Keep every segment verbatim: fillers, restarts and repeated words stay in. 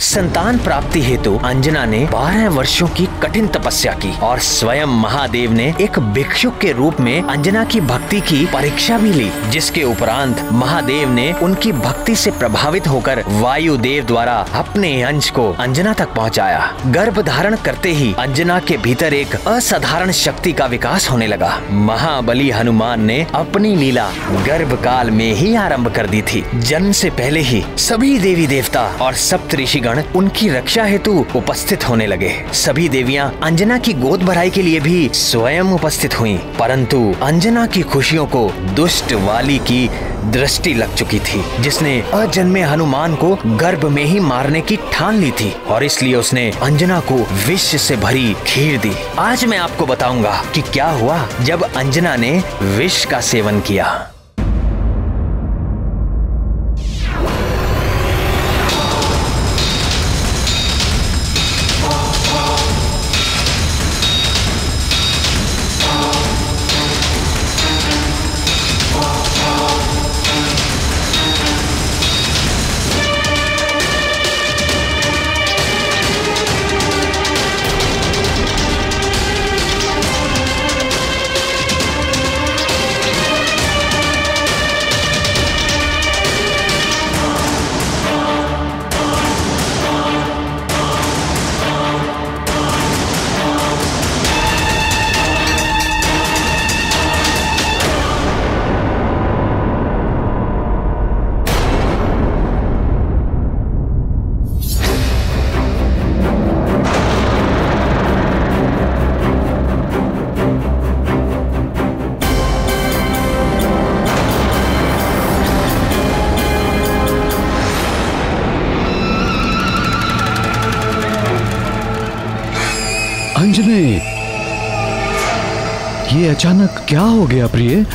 संतान प्राप्ति हेतु अंजना ने बारह वर्षों की कठिन तपस्या की और स्वयं महादेव ने एक भिक्षुक के रूप में अंजना की भक्ति की परीक्षा भी ली, जिसके उपरांत महादेव ने उनकी भक्ति से प्रभावित होकर वायुदेव द्वारा अपने अंश को अंजना तक पहुंचाया। गर्भ धारण करते ही अंजना के भीतर एक असाधारण शक्ति का विकास होने लगा। महाबली हनुमान ने अपनी लीला गर्भ काल में ही आरंभ कर दी थी। जन्म से पहले ही सभी देवी देवता और सप्त ऋषिगण उनकी रक्षा हेतु उपस्थित होने लगे। सभी देवियां अंजना की गोद भराई के लिए भी स्वयं उपस्थित हुईं, परंतु अंजना की खुशियों को दुष्ट वाली की दृष्टि लग चुकी थी, जिसने अजन्मे हनुमान को गर्भ में ही मारने की ठान ली थी और इसलिए उसने अंजना को विष से भरी खीर दी। आज मैं आपको बताऊंगा कि क्या हुआ जब अंजना ने विष का सेवन किया। अंजने, ये अचानक क्या हो गया प्रिय?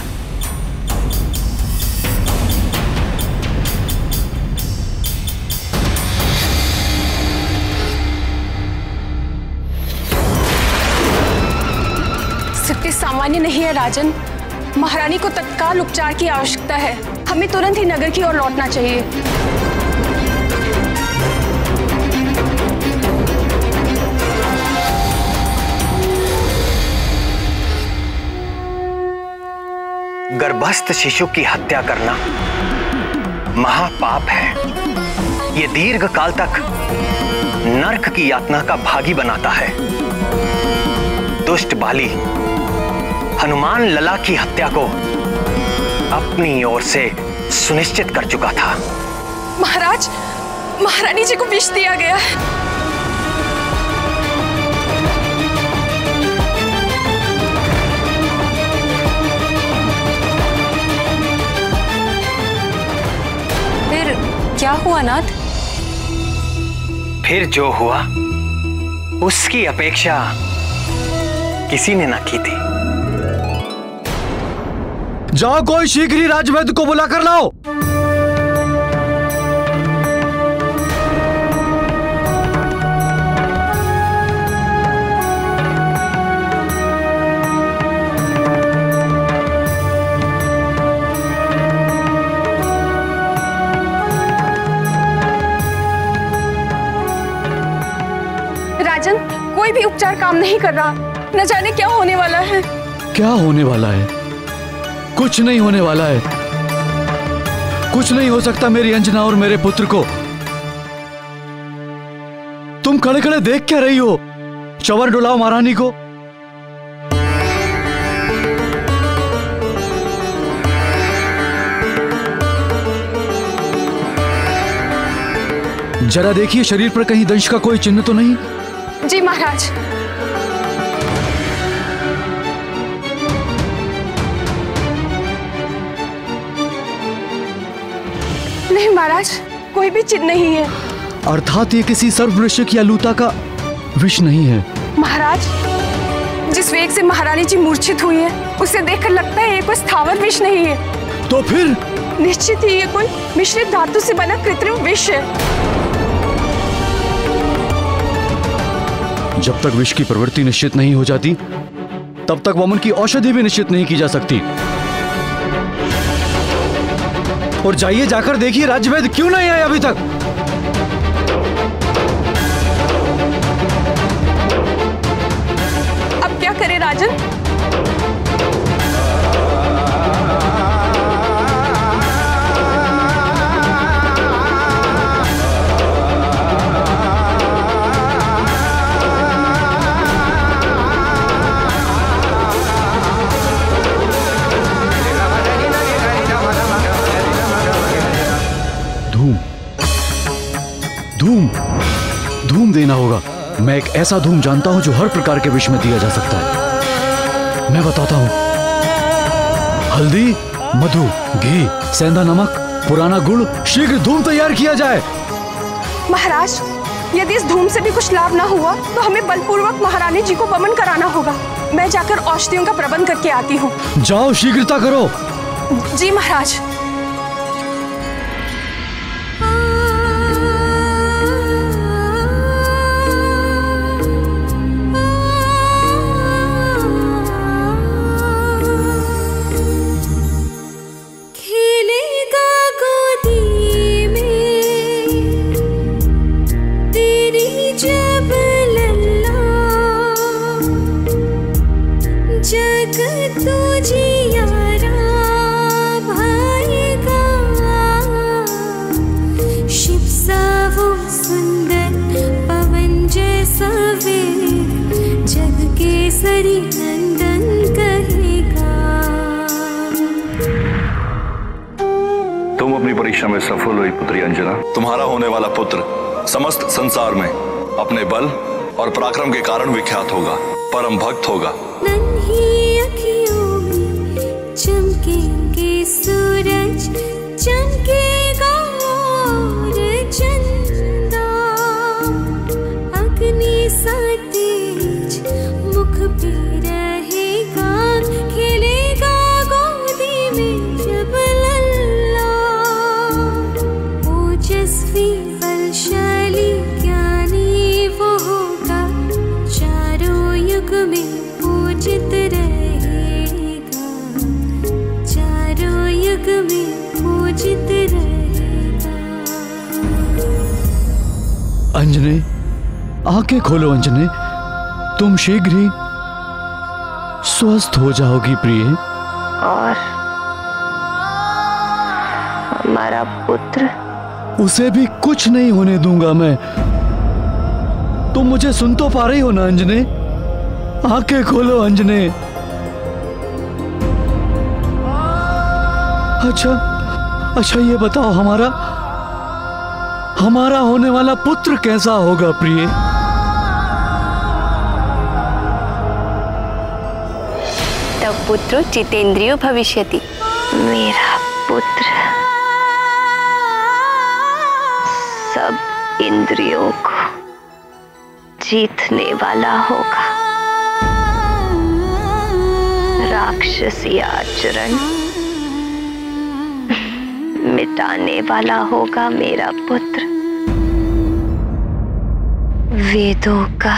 स्थिति सामान्य नहीं है राजन। महारानी को तत्काल उपचार की आवश्यकता है। हमें तुरंत ही नगर की ओर लौटना चाहिए। गर्भस्थ शिशु की हत्या करना महापाप है। ये दीर्घ काल तक नरक की यातना का भागी बनाता है। दुष्ट बाली हनुमान लला की हत्या को अपनी ओर से सुनिश्चित कर चुका था। महाराज, महारानी जी को विष दिया गया है। क्या हुआ नाथ? फिर जो हुआ उसकी अपेक्षा किसी ने ना की थी। जाओ, कोई शीघ्र ही राजवैद्य को बुला कर लाओ। कोई भी उपचार काम नहीं कर रहा। न जाने क्या होने वाला है। क्या होने वाला है? कुछ नहीं होने वाला है। कुछ नहीं हो सकता मेरी अंजना और मेरे पुत्र को। तुम खड़े खड़े देख क्या रही हो? चवर डुलाओ महारानी को। जरा देखिए शरीर पर कहीं दंश का कोई चिन्ह तो नहीं? जी महाराज। नहीं महाराज, कोई भी चिन्ह नहीं है। अर्थात ये किसी सर्ववृश्चिक या लूता का विष नहीं है। महाराज, जिस वेग से महारानी जी मूर्छित हुई है उसे देखकर लगता है ये कोई स्थावर विष नहीं है। तो फिर? निश्चित ही ये कोई मिश्रित धातु से बना कृत्रिम विष है। जब तक विष की प्रवृत्ति निश्चित नहीं हो जाती तब तक वमन की औषधि भी निश्चित नहीं की जा सकती। और जाइए, जाकर देखिए राजवैद्य क्यों नहीं आए अभी तक। राजन। धूम धूम धूम देना होगा। मैं एक ऐसा धूम जानता हूं जो हर प्रकार के विष में दिया जा सकता है। मैं बताता हूं। हल्दी, मधु, घी, सेंधा नमक, पुराना गुड़, शीघ्र धूम तैयार किया जाए। महाराज, यदि इस धूम से भी कुछ लाभ ना हुआ तो हमें बलपूर्वक महारानी जी को वमन कराना होगा। मैं जाकर औषधियों का प्रबंध करके आती हूँ। जाओ, शीघ्रता करो। जी महाराज। तुम अपनी परीक्षा में सफल हुई पुत्री अंजना। तुम्हारा होने वाला पुत्र समस्त संसार में अपने बल और पराक्रम के कारण विख्यात होगा, परम भक्त होगा। नन्ही अखियों में चमकेंगे सूरज, चमकेगा और चंदा, अग्नि सा तेज मुख पे रहेगा, खेलेगा गोदी में जब लल्ला, ओजस्वी बलशाली ज्ञानी वो होगा, चारों युग में पूजित रहेगा, चारों युग में पूजित रहेगा। अंजने, आंखें खोलो अंजने, तुम शीघ्र ही स्वस्थ हो जाओगी प्रिय। और हमारा पुत्र? उसे भी कुछ नहीं होने दूंगा मैं। तुम मुझे सुन तो पा रही हो ना अंजने? आंखें खोलो अंजने। अच्छा अच्छा ये बताओ, हमारा हमारा होने वाला पुत्र कैसा होगा प्रिय? तब पुत्र जितेंद्रियो भविष्यति। मेरा पुत्र सब इंद्रियों को जीतने वाला होगा, राक्षसी आचरण मिटाने वाला होगा मेरा पुत्र, वेदों का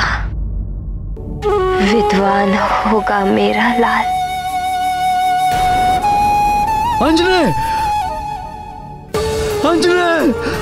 विद्वान होगा मेरा लाल। अंजने, अंजने,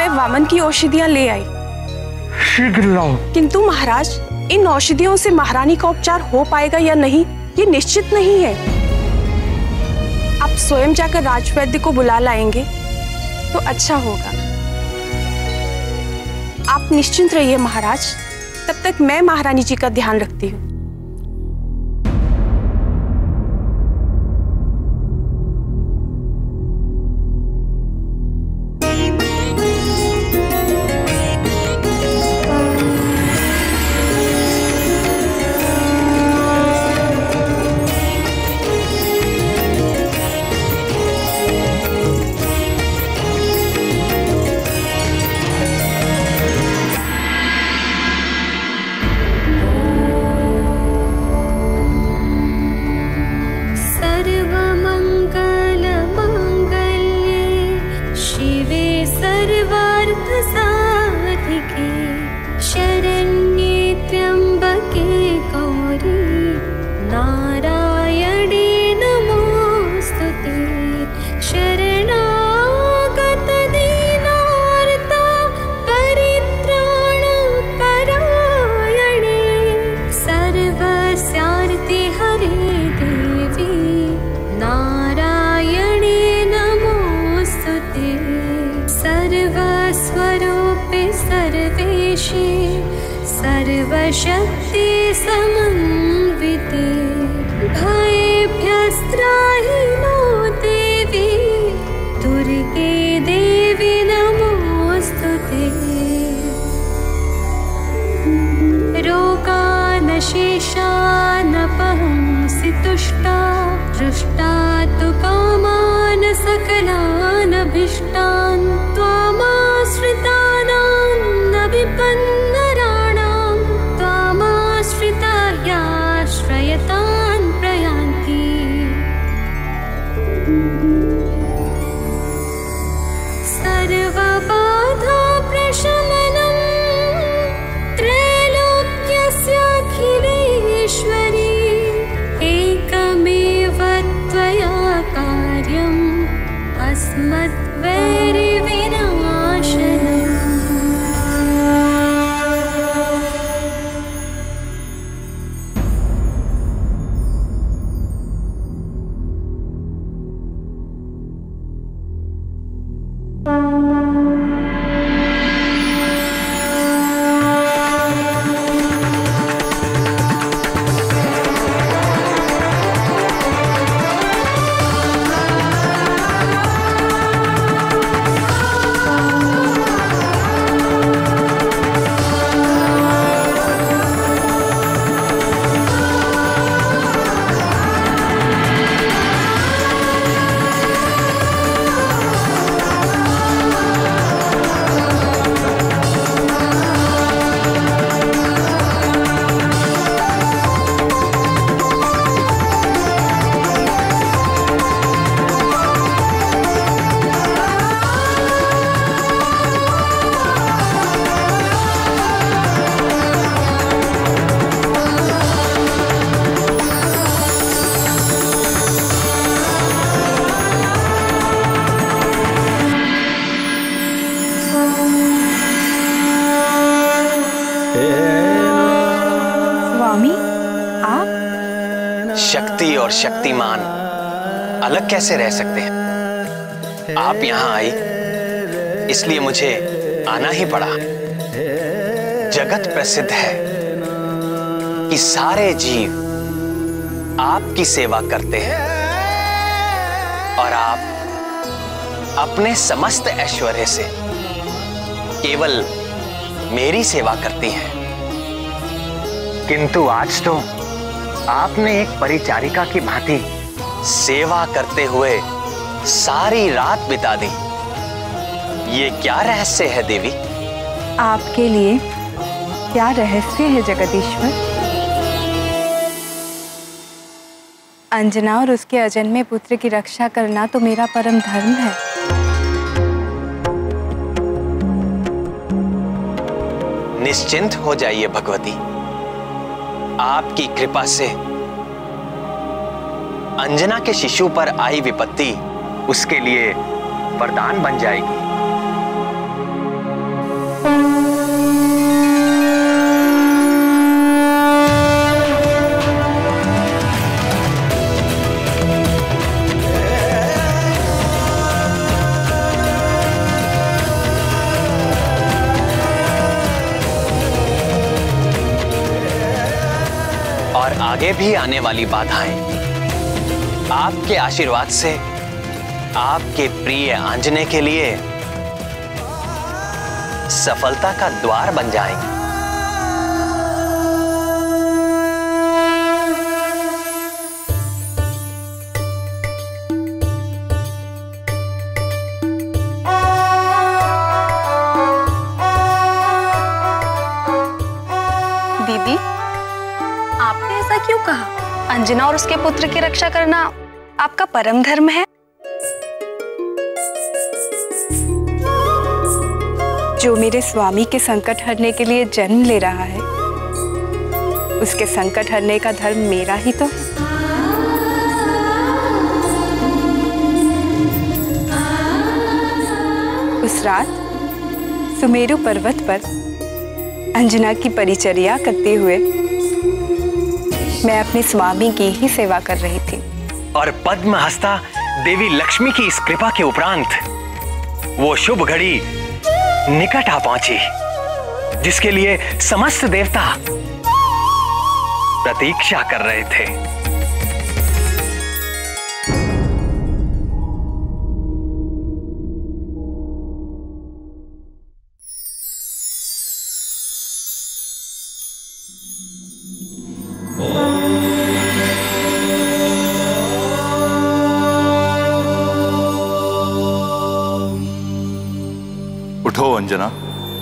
वामन की औषधियां ले आई। शीघ्र लाओ। किंतु महाराज, इन औषधियों से महारानी का उपचार हो पाएगा या नहीं, ये निश्चित नहीं है। आप स्वयं जाकर राजवैद्य को बुला लाएंगे तो अच्छा होगा। आप निश्चिंत रहिए महाराज, तब तक मैं महारानी जी का ध्यान रखती हूँ। सर्वशक्ति समन्विते भयेभ्यस्त्राहि नो देवी दुर्गे देवी नमोस्तुते। रोगानशेषानपहंसि तुष्टा दृष्टा तु कामान् सकलान् अभीष्टान् त्वामाश्रितानां न विपन्नराणां त्वामाश्रिता ह्याश्रयतान् प्रयान्ति। सर्वबाधा प्रशमनं त्रैलोक्यस्याखिलेश्वरी एकमेव त्वया कार्यम् अस्मद्वैरिविनाशनम्। शक्ति और शक्तिमान अलग कैसे रह सकते हैं? आप यहाँ आई इसलिए मुझे आना ही पड़ा। जगत प्रसिद्ध है कि सारे जीव आपकी सेवा करते हैं और आप अपने समस्त ऐश्वर्य से केवल मेरी सेवा करती हैं। किंतु आज तो आपने एक परिचारिका की भांति सेवा करते हुए सारी रात बिता दी। ये क्या रहस्य है देवी? आपके लिए क्या रहस्य है जगदीश्वर? अंजना और उसके अजन्मे पुत्र की रक्षा करना तो मेरा परम धर्म है। निश्चिंत हो जाइए भगवती, आपकी कृपा से अंजना के शिशु पर आई विपत्ति उसके लिए वरदान बन जाएगी। आगे भी आने वाली बाधाएं आपके आशीर्वाद से आपके प्रिय आंजनेय के लिए सफलता का द्वार बन जाएंगे। दीदी, आपने ऐसा क्यों कहा? अंजना और उसके पुत्र की रक्षा करना आपका परम धर्म है। जो मेरे स्वामी के संकट हरने के लिए जन्म ले रहा है, उसके संकट हरने का धर्म मेरा ही तो है। उस रात सुमेरु पर्वत पर अंजना की परिचर्या करते हुए मैं अपने स्वामी की ही सेवा कर रही थी, और पद्म हस्ता देवी लक्ष्मी की इस कृपा के उपरांत वो शुभ घड़ी निकट आ पहुंची जिसके लिए समस्त देवता प्रतीक्षा कर रहे थे। उठो अंजना।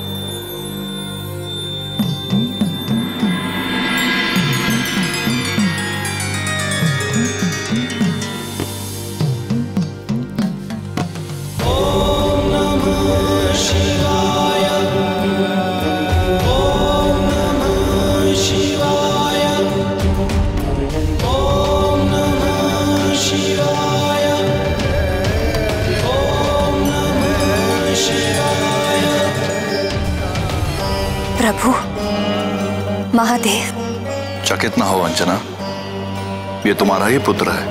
प्रभु महादेव, चकित ना हो अंजना, ये तुम्हारा ही पुत्र है।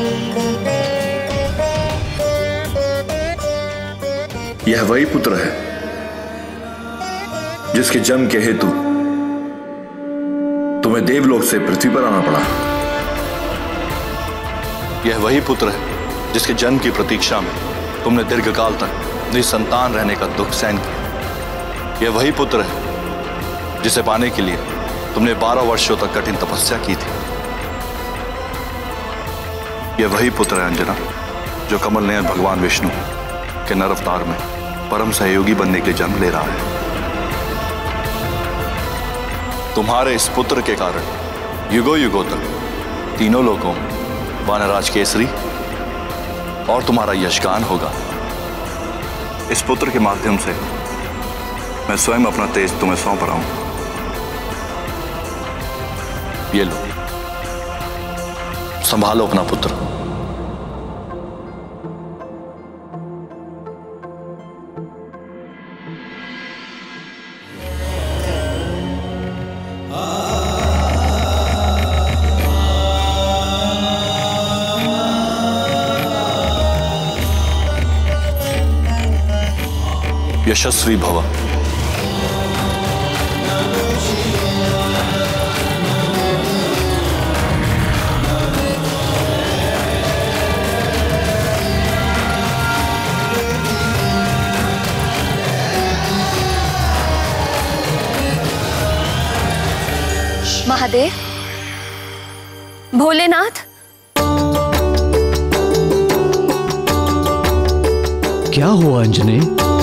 यह वही पुत्र है जिसके जन्म के हेतु तुम्हें देवलोक से पृथ्वी पर आना पड़ा। यह वही पुत्र है जिसके जन्म की प्रतीक्षा में तुमने दीर्घकाल तक निसंतान रहने का दुख सहन किया। यह वही पुत्र है जिसे पाने के लिए तुमने बारह वर्षों तक कठिन तपस्या की थी। यह वही पुत्र है अंजना जो कमल नयन भगवान विष्णु के नर अवतार में परम सहयोगी बनने के लिए जन्म ले रहा है। तुम्हारे इस पुत्र के कारण युगों युगों तक तीनों लोगों में वानराज केसरी और तुम्हारा यशगान होगा। इस पुत्र के माध्यम से मैं स्वयं अपना तेज तुम्हें सौंप रहा हूं। ये लो, संभालो अपना पुत्र। यशस्वी भव। महादेव, भोलेनाथ, क्या हुआ अंजने?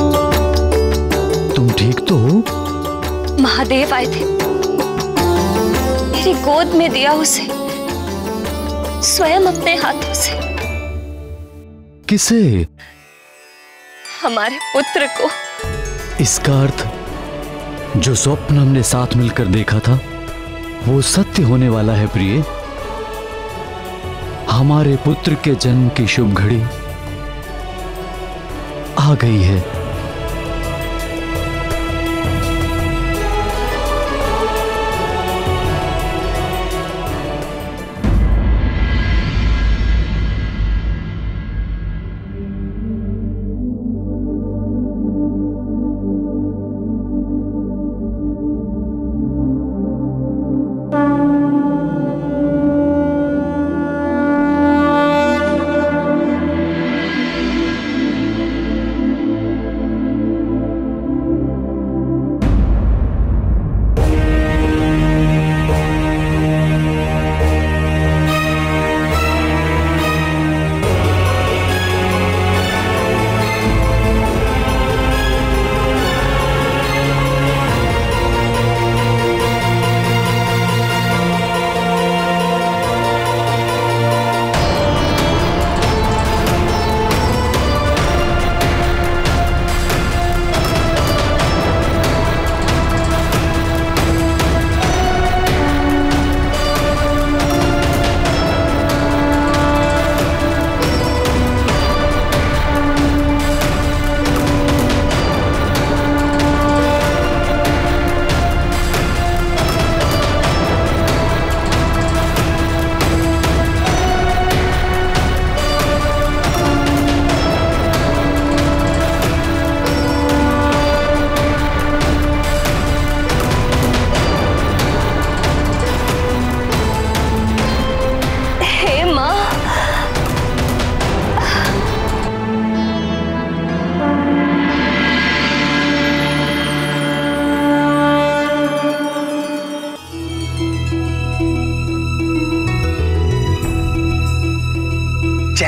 तुम ठीक तो हो? महादेव आए थे, मेरी गोद में दिया उसे स्वयं अपने हाथों से। किसे? हमारे पुत्र को। इसका अर्थ जो स्वप्न हमने साथ मिलकर देखा था वो सत्य होने वाला है प्रिय। हमारे पुत्र के जन्म की शुभ घड़ी आ गई है।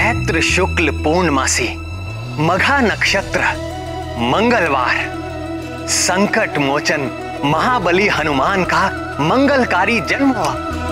चैत्र शुक्ल पूर्णमासी मघा नक्षत्र मंगलवार संकट मोचन महाबली हनुमान का मंगलकारी जन्म हुआ।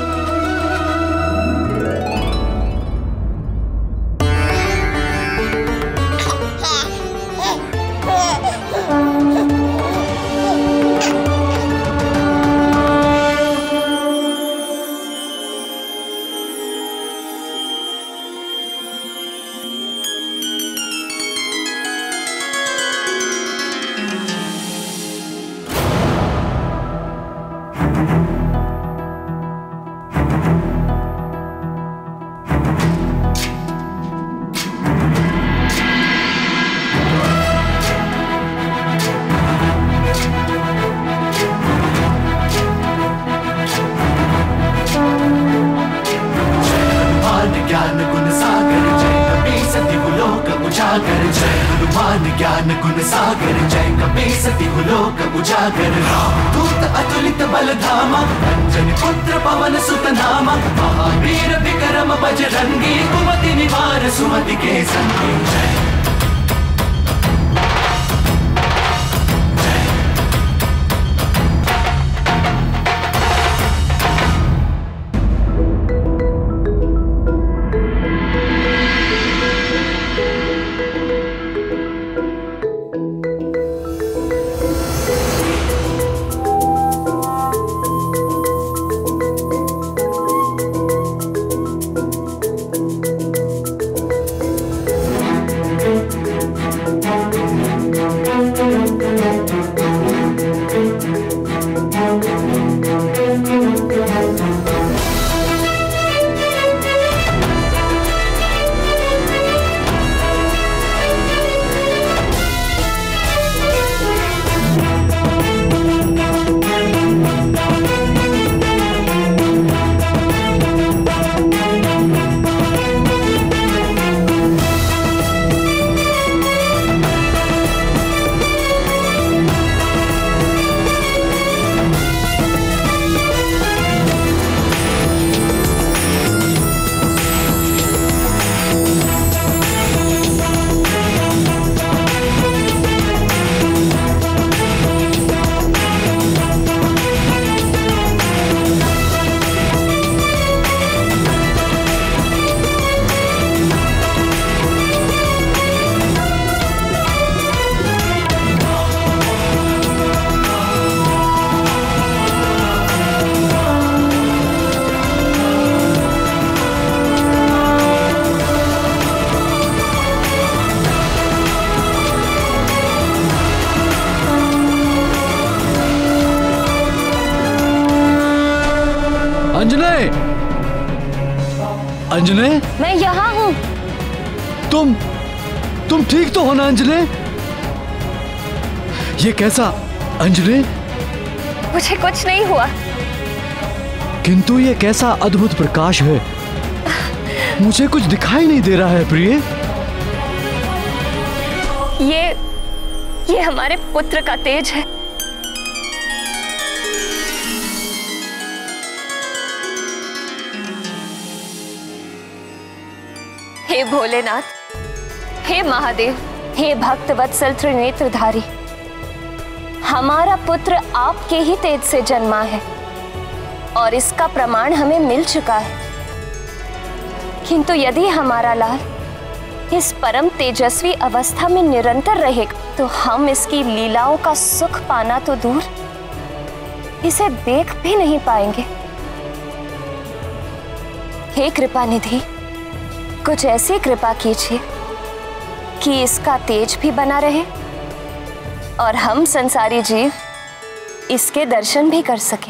ज्ञान गुण सागर जय कपी सती लोक उजागर दूत अतुलित बल धामा अंजन पुत्र पवन सुत नामा महावीर विक्रम बजरंगी कुमति निवार सुमति के संगी जय। अंजने, अंजने, मैं यहाँ हूँ। तुम तुम ठीक तो हो ना अंजने? ये कैसा अंजने? मुझे कुछ नहीं हुआ। किंतु ये कैसा अद्भुत प्रकाश है, मुझे कुछ दिखाई नहीं दे रहा है प्रिय। ये ये हमारे पुत्र का तेज है। हे भोलेनाथ, हे महादेव, हे भक्त वत्सल त्रिनेत्रधारी, हमारा पुत्र आपके ही तेज से जन्मा है और इसका प्रमाण हमें मिल चुका है। किंतु यदि हमारा लाल इस परम तेजस्वी अवस्था में निरंतर रहेगा तो हम इसकी लीलाओं का सुख पाना तो दूर, इसे देख भी नहीं पाएंगे। हे कृपा निधि, कुछ ऐसी कृपा कीजिए कि इसका तेज भी बना रहे और हम संसारी जीव इसके दर्शन भी कर सकें।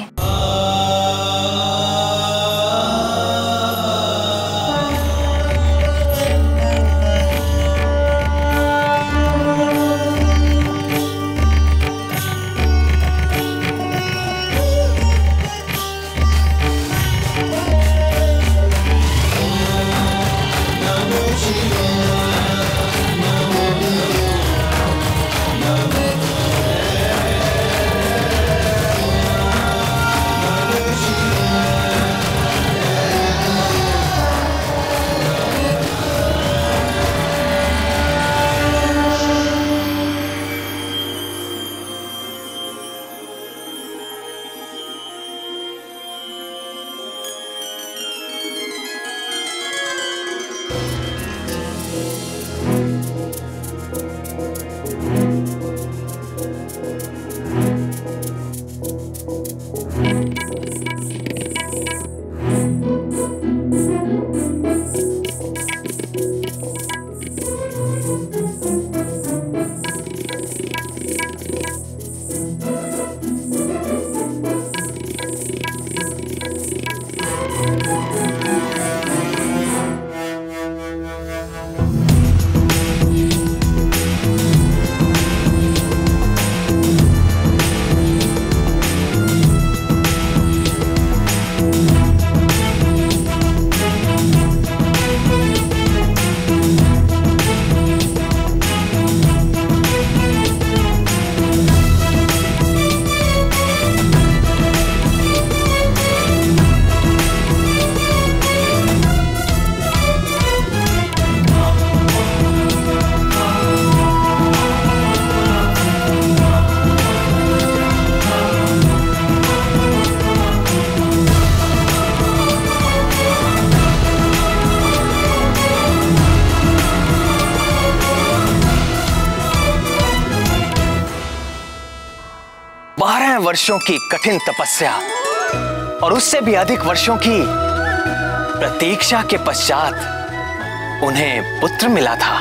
बारह वर्षों की कठिन तपस्या और उससे भी अधिक वर्षों की प्रतीक्षा के पश्चात उन्हें पुत्र मिला था।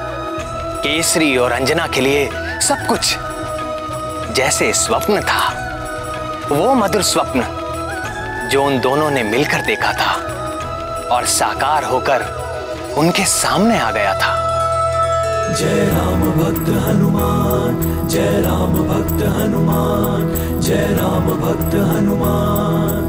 केसरी और अंजना के लिए सब कुछ जैसे स्वप्न था, वो मधुर स्वप्न जो उन दोनों ने मिलकर देखा था और साकार होकर उनके सामने आ गया था। जय राम भक्त हनुमान, जय राम भक्त हनुमान, जय राम भक्त हनुमान।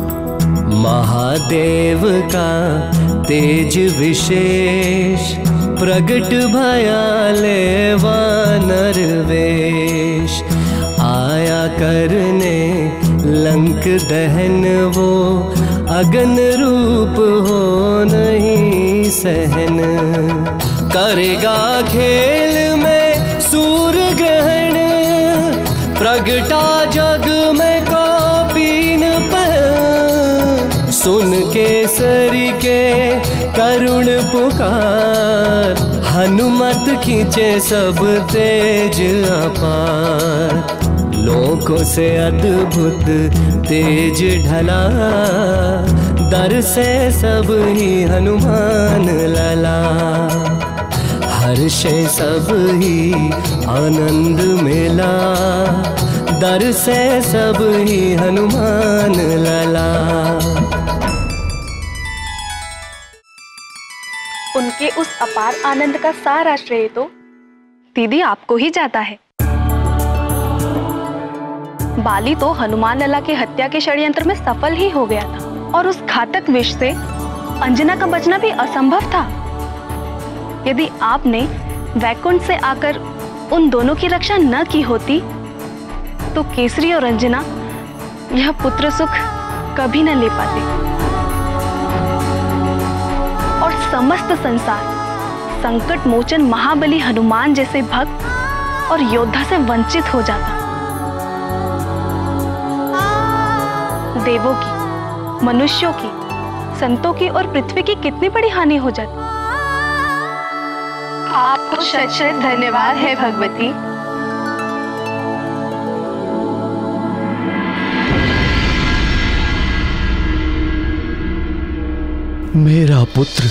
महादेव का तेज विशेष प्रगट भयाले वानर वेश, आया करने लंक दहन वो अगन रूप हो नहीं सहन, करेगा खेल में सूर्य ग्रहण, प्रगटा जग में कौपीन पर, सुन केसरी के करुण पुकार, हनुमत खींचे सब तेज अपार, लोकों से अद्भुत तेज ढला, दर से सब ही हनुमान लला, हर्षे सब ही आनंद मेला, दर से सब ही हनुमान लला। उनके उस अपार आनंद का सारा श्रेय तो दीदी आपको ही जाता है। बाली तो हनुमान लला की हत्या के षड्यंत्र में सफल ही हो गया था और उस घातक विष से अंजना का बचना भी असंभव था। यदि आपने वैकुंठ से आकर उन दोनों की रक्षा न की होती तो केसरी और अंजना यह पुत्र सुख कभी न ले पाते और समस्त संसार संकट मोचन महाबली हनुमान जैसे भक्त और योद्धा से वंचित हो जाता। देवों की, मनुष्यों की, संतों की और पृथ्वी की कितनी बड़ी हानि हो जाती। आपको शत शत धन्यवाद है भगवती। मेरा पुत्र,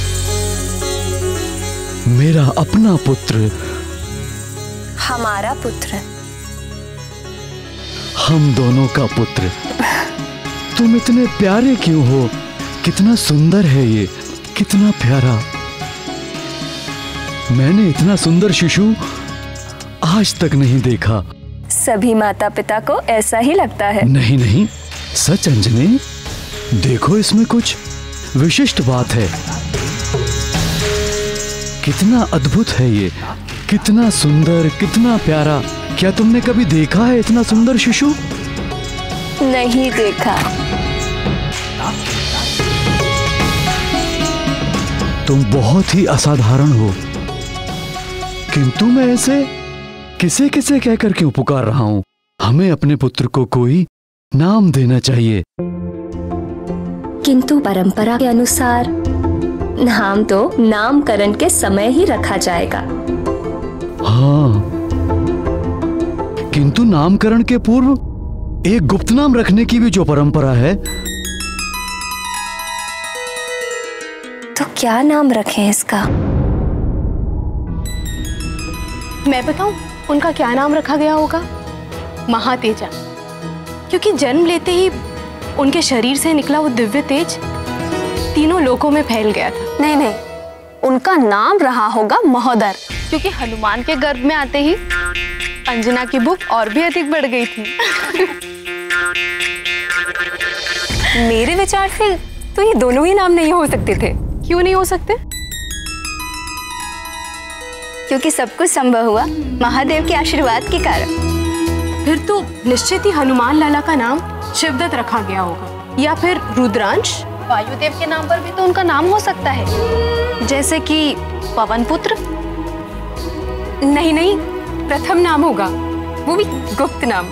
मेरा अपना पुत्र, हमारा पुत्र, हम दोनों का पुत्र। तुम इतने प्यारे क्यों हो? कितना सुंदर है ये, कितना प्यारा। मैंने इतना सुंदर शिशु आज तक नहीं देखा। सभी माता पिता को ऐसा ही लगता है। नहीं नहीं, सच अंजनी, देखो इसमें कुछ विशिष्ट बात है। कितना अद्भुत है ये, कितना सुंदर, कितना प्यारा। क्या तुमने कभी देखा है इतना सुंदर शिशु? नहीं देखा। तुम बहुत ही असाधारण हो, किंतु मैं ऐसे किसे किसे कहकर क्यों पुकार रहा हूं? हमें अपने पुत्र को कोई नाम देना चाहिए। किंतु परंपरा के अनुसार नाम तो नामकरण के समय ही रखा जाएगा। हाँ, किंतु नामकरण के पूर्व एक गुप्त नाम रखने की भी जो परंपरा है। तो क्या नाम रखें इसका? मैं बताऊं उनका क्या नाम रखा गया होगा? महातेजा, क्योंकि जन्म लेते ही उनके शरीर से निकला वो दिव्य तेज तीनों लोकों में फैल गया था। नहीं नहीं, उनका नाम रहा होगा महोदर, क्योंकि हनुमान के गर्भ में आते ही अंजना की भूख और भी अधिक बढ़ गई थी। मेरे विचार से तो ये दोनों ही नाम नहीं हो सकते थे। क्यों नहीं हो सकते? क्योंकि सब कुछ संभव हुआ महादेव के आशीर्वाद के कारण। फिर तो निश्चित ही हनुमान लाला का नाम शिवदत्त रखा गया होगा, या फिर रुद्रांश। वायुदेव के नाम पर भी तो उनका नाम हो सकता है, जैसे कि पवन पुत्र। नहीं नहीं, प्रथम नाम होगा, वो भी गुप्त नाम।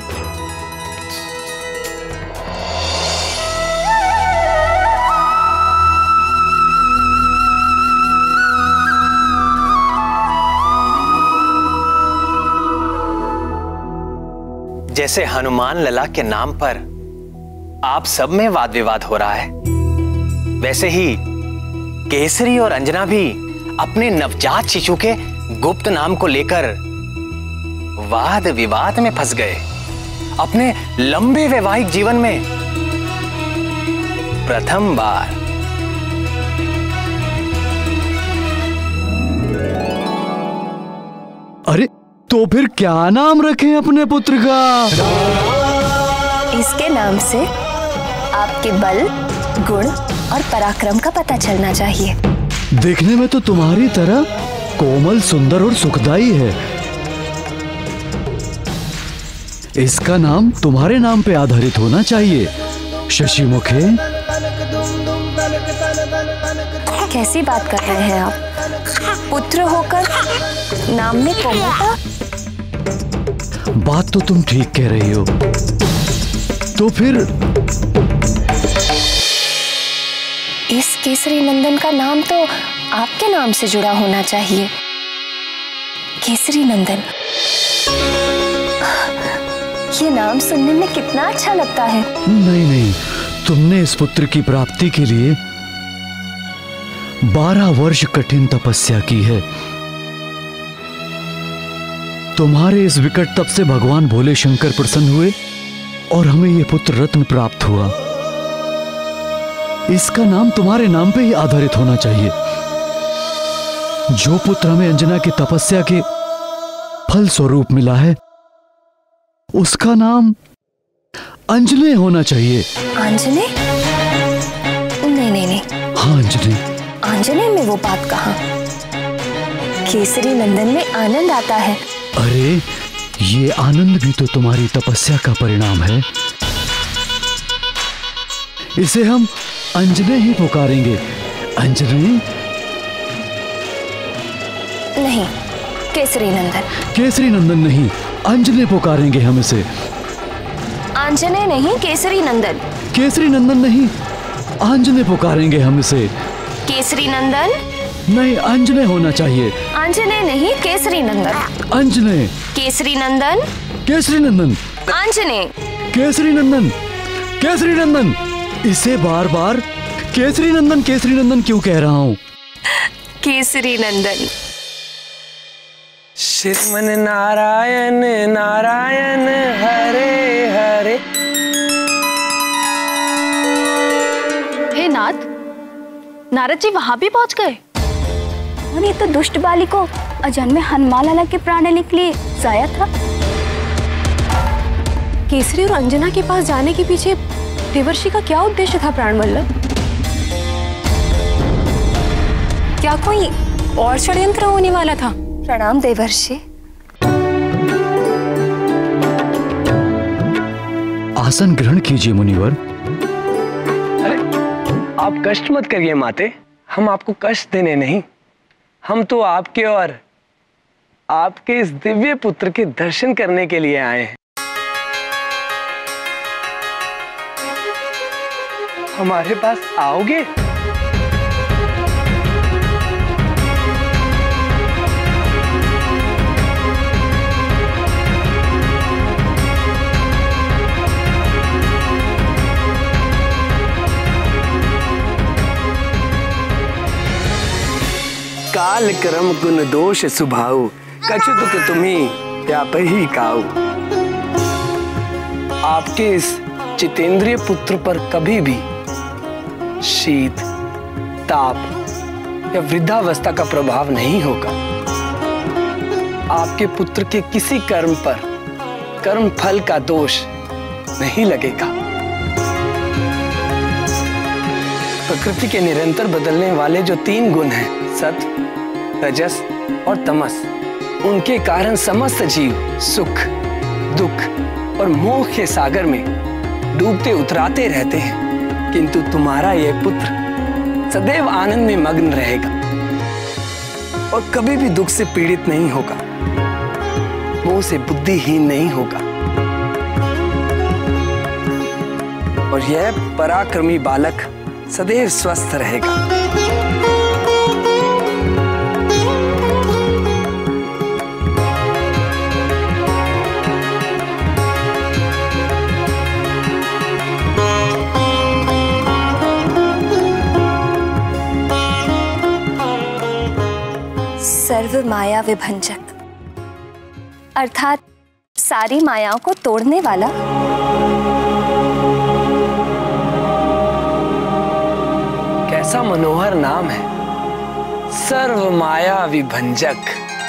जैसे हनुमान लला के नाम पर आप सब में वाद विवाद हो रहा है, वैसे ही केसरी और अंजना भी अपने नवजात शिशु के गुप्त नाम को लेकर वाद विवाद में फंस गए। अपने लंबे वैवाहिक जीवन में प्रथम बार। अरे तो फिर क्या नाम रखें अपने पुत्र का? इसके नाम से आपके बल, गुण और पराक्रम का पता चलना चाहिए। देखने में तो तुम्हारी तरह कोमल, सुंदर और सुखदाई है। इसका नाम तुम्हारे नाम पे आधारित होना चाहिए, शशिमुखे। कैसी बात कर रहे हैं आप? पुत्र होकर नाम में कोमलता? बात तो तुम ठीक कह रही हो। तो फिर इस केसरी नंदन का नाम तो आपके नाम से जुड़ा होना चाहिए। केसरी नंदन, ये नाम सुनने में कितना अच्छा लगता है। नहीं नहीं, तुमने इस पुत्र की प्राप्ति के लिए बारह वर्ष कठिन तपस्या की है। तुम्हारे इस विकट तप से भगवान भोले शंकर प्रसन्न हुए और हमें यह पुत्र रत्न प्राप्त हुआ। इसका नाम तुम्हारे नाम पे ही आधारित होना चाहिए। जो पुत्र हमें अंजना की तपस्या के फल स्वरूप मिला है, उसका नाम अंजने होना चाहिए। अंजने? नहीं नहीं नहीं। हाँ अंजने। अंजने में वो बात कहाँ? केसरी नंदन में आनंद आता है। अरे ये आनंद भी तो तुम्हारी तपस्या का परिणाम है। इसे हम अंजने ही पुकारेंगे। अंजने? नहीं, केसरी नंदन। केसरी नंदन नहीं, अंजने पुकारेंगे हम इसे। अंजने नहीं, केसरी नंदन। केसरी नंदन नहीं, अंजने पुकारेंगे हम इसे। केसरी नंदन नहीं, अंजने होना चाहिए। अंजने नहीं, केसरी नंदन। अंजने। केसरी नंदन। केसरी नंदन। अंजने। केसरी नंदन। केसरी नंदन। इसे बार बार केसरी नंदन केसरी नंदन क्यों कह रहा हूँ? केसरी नंदन। श्रीमन नारायण नारायण हरे हरे। हे नाथ, नारद जी वहां भी पहुंच गए। और ये तो दुष्ट बाली को अजन्मे हनुमान लाला के प्राण लेने के लिए जाया था। केसरी और अंजना के पास जाने के पीछे देवर्षि का क्या उद्देश्य था प्राण वल्लभ? क्या कोई और षड्यंत्र होने वाला था? प्रणाम देवर्षि। आसन ग्रहण कीजिए मुनिवर। अरे आप कष्ट मत करिए माते, हम आपको कष्ट देने नहीं, हम तो आपके और आपके इस दिव्य पुत्र के दर्शन करने के लिए आए हैं। हमारे पास आओगे? काल कर्म गुण दोष सुभाऊ, कछु दुख तुम्ही व्याप ही काऊ। आपके इस जितेंद्रिय पुत्र पर कभी भी शीत, ताप या वृद्धावस्था का प्रभाव नहीं होगा। आपके पुत्र के किसी कर्म पर कर्म फल का दोष नहीं लगेगा। प्रकृति के निरंतर बदलने वाले जो तीन गुण हैं, सत्व, रजस और तमस, उनके कारण समस्त जीव सुख, दुख और मोह के सागर में डूबते उतराते रहते हैं। किंतु तुम्हारा यह पुत्र सदैव आनंद में मग्न रहेगा और कभी भी दुख से पीड़ित नहीं होगा, मोह से बुद्धिहीन नहीं होगा। और यह पराक्रमी बालक सदैव स्वस्थ रहेगा। सर्व माया विभंजक अर्थात सारी मायाओं को तोड़ने वाला। कैसा मनोहर नाम है, सर्व माया विभंजक।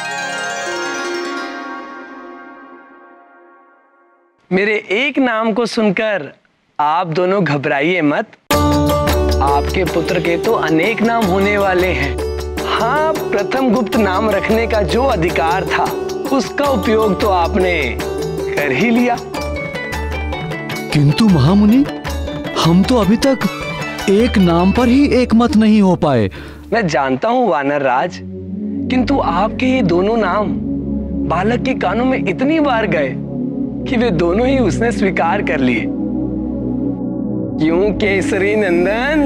मेरे एक नाम को सुनकर आप दोनों घबराइए मत। आपके पुत्र के तो अनेक नाम होने वाले हैं। हाँ, प्रथम गुप्त नाम रखने का जो अधिकार था उसका उपयोग तो आपने कर ही लिया। किंतु महामुनि, हम तो अभी तक एक नाम पर ही एक मत नहीं हो पाए। मैं जानता हूँ वानर राज, किंतु आपके ये दोनों नाम बालक के कानों में इतनी बार गए कि वे दोनों ही उसने स्वीकार कर लिए। क्यों केसरी नंदन?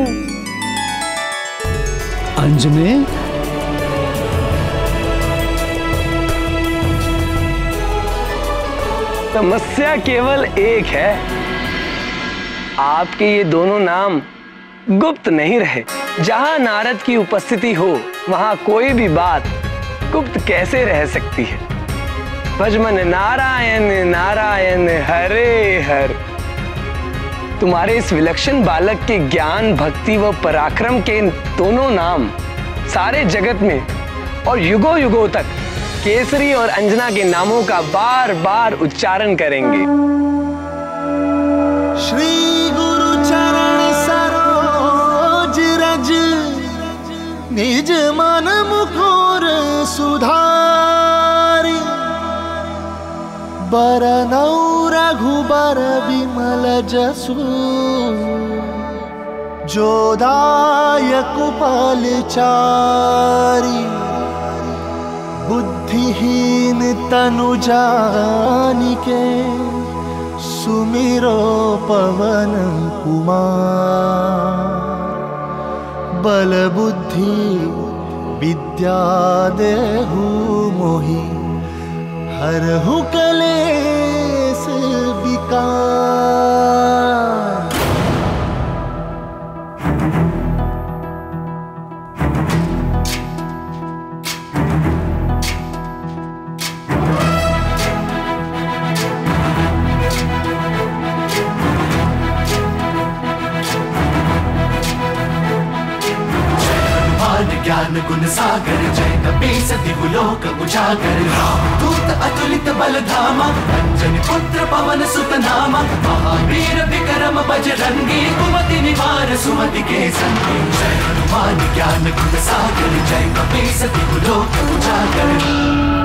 अंजने, समस्या केवल एक है, आपके ये दोनों नाम गुप्त नहीं रहे। जहां नारद की उपस्थिति हो वहां कोई भी बात गुप्त कैसे रह सकती है। भजमन नारायण नारायण हरे हर। तुम्हारे इस विलक्षण बालक के ज्ञान, भक्ति व पराक्रम के दोनों नाम सारे जगत में और युगों युगों तक केसरी और अंजना के नामों का बार बार उच्चारण करेंगे। श्री गुरु चरण सरोज रज, निज मन मुकुर सुधारी। बरनौ रघुबर विमल जसु, जो दायक फलचारी। बुद्धिहीन तनु जानिके, सुमिरो पवन कुमार। बल बुद्धि विद्या देहु मोहि, हरहु कलेश विकार। ज्ञान गुण सागर, जय कपीस दिव्य लोक उजागर। दूत अतुलित बल धामा, अंजनी पुत्र पवन सुत नामा। महावीर विक्रम बजरंगी, कुमति निवार सुमति के संगी। जय हनुमान ज्ञान गुण सागर, जय कपीस दिव्य लोक उजागर।